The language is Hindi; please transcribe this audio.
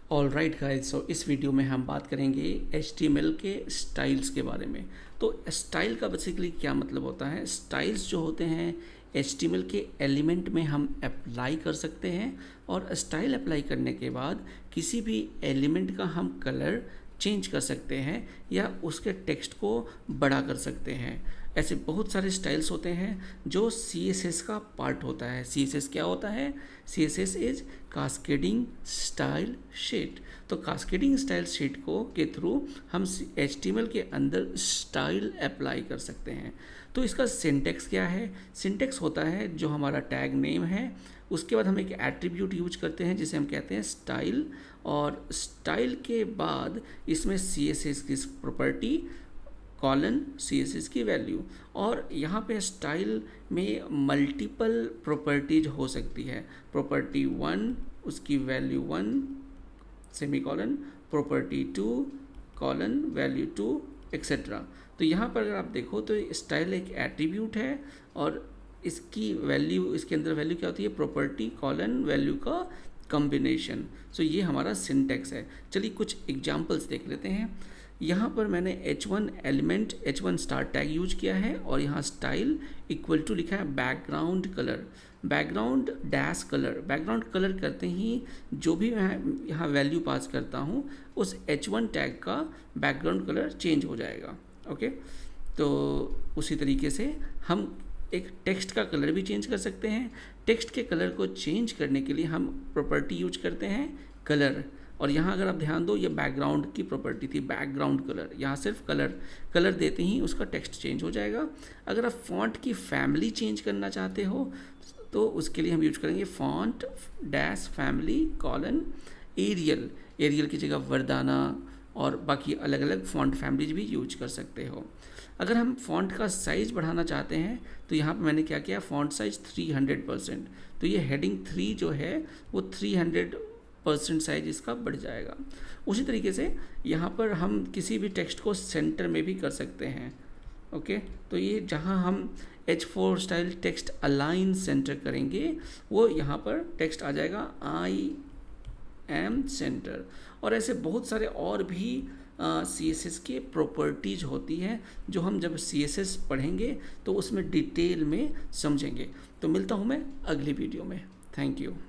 ऑलराइट गाइस, सो इस वीडियो में हम बात करेंगे HTML के स्टाइल्स के बारे में। तो स्टाइल का बेसिकली क्या मतलब होता है? स्टाइल्स जो होते हैं HTML के एलिमेंट में हम अप्लाई कर सकते हैं, और स्टाइल अप्लाई करने के बाद किसी भी एलिमेंट का हम कलर चेंज कर सकते हैं या उसके टेक्स्ट को बड़ा कर सकते हैं। ऐसे बहुत सारे स्टाइल्स होते हैं जो CSS का पार्ट होता है। CSS क्या होता है? CSS is cascading style sheet. तो कास्केडिंग स्टाइल शीट को के थ्रू हम HTML के अंदर स्टाइल अप्लाई कर सकते हैं। तो इसका सिंटेक्स क्या है? सिंटेक्स होता है जो हमारा टैग नेम है, उसके बाद हम एक एट्रीब्यूट यूज करते हैं जिसे हम कहते हैं स्टाइल, और स्टाइल के बाद इसमें CSS की प्रॉपर्टी कॉलन CSS की वैल्यू। और यहाँ पे स्टाइल में मल्टीपल प्रॉपर्टीज हो सकती है। प्रॉपर्टी 1 उसकी value 1 semicolon, property 2 colon value 2 etcetera. तो यहाँ पर अगर आप देखो तो स्टाइल एक एट्रीब्यूट है और इसकी वैल्यू, इसके अंदर वैल्यू क्या होती है? प्रॉपर्टी कॉलन वैल्यू का कॉम्बिनेशन। सो ये हमारा सिंटेक्स है। चलिए कुछ एग्जांपल्स देख लेते हैं। यहाँ पर मैंने h1 element h1 star tag use किया है, और यहाँ स्टाइल इक्वल टू लिखा है background colour, background dash colour. Background colour करते ही जो भी मैं यहाँ वैल्यू पास करता हूँ उस h1 टैग का बैकग्राउंड कलर चेंज हो जाएगा। ओके, तो उसी तरीके से हम एक टेक्स्ट का कलर भी चेंज कर सकते हैं। टेक्स्ट के कलर को चेंज करने के लिए हम प्रॉपर्टी यूज करते हैं कलर, और यहाँ अगर आप ध्यान दो ये बैकग्राउंड की प्रॉपर्टी थी, बैकग्राउंड कलर। यहाँ सिर्फ कलर देते ही उसका टेक्स्ट चेंज हो जाएगा। अगर आप फॉन्ट की फैमिली चेंज करना चाहते हो तो उसके लिए हम यूज करेंगे font dash family colon Arial. Arial की जगह वर्दाना और बाकी अलग अलग फॉन्ट फैमिलीज भी यूज कर सकते हो। अगर हम फॉन्ट का साइज़ बढ़ाना चाहते हैं तो यहाँ पर मैंने क्या किया, फॉन्ट साइज 300%। तो ये हेडिंग 3 जो है वो 300% साइज इसका बढ़ जाएगा। उसी तरीके से यहाँ पर हम किसी भी टेक्स्ट को सेंटर में भी कर सकते हैं। ओके, तो ये जहाँ हम H4 style text align centre करेंगे वो यहाँ पर टेक्स्ट आ जाएगा आई एम सेंटर। और ऐसे बहुत सारे और भी CSS के प्रॉपर्टीज होती हैं जो हम जब CSS पढ़ेंगे तो उसमें डिटेल में समझेंगे। तो मिलता हूँ मैं अगली वीडियो में। Thank you.